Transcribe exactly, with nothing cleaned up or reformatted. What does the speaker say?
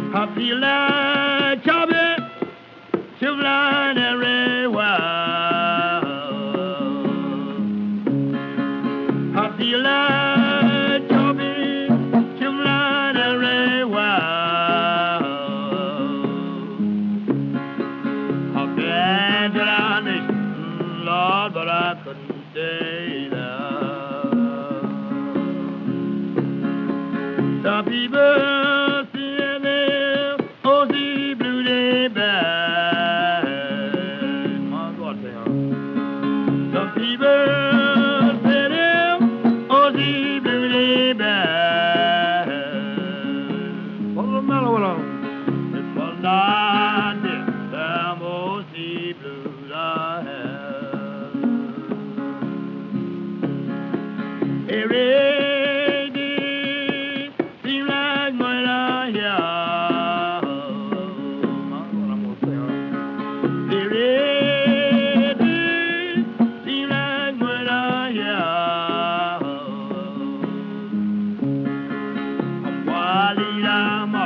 I feel like chopping, shivering everywhere. I feel like chopping, shivering everywhere. I've been to the nation, Lord, but I couldn't stay there. Some people see me, oh, the blue day bad. My God, they are. Some people say them, oh, the blue day bad. What's the matter with them? It was not this time, oh, the blues I had. Every Lila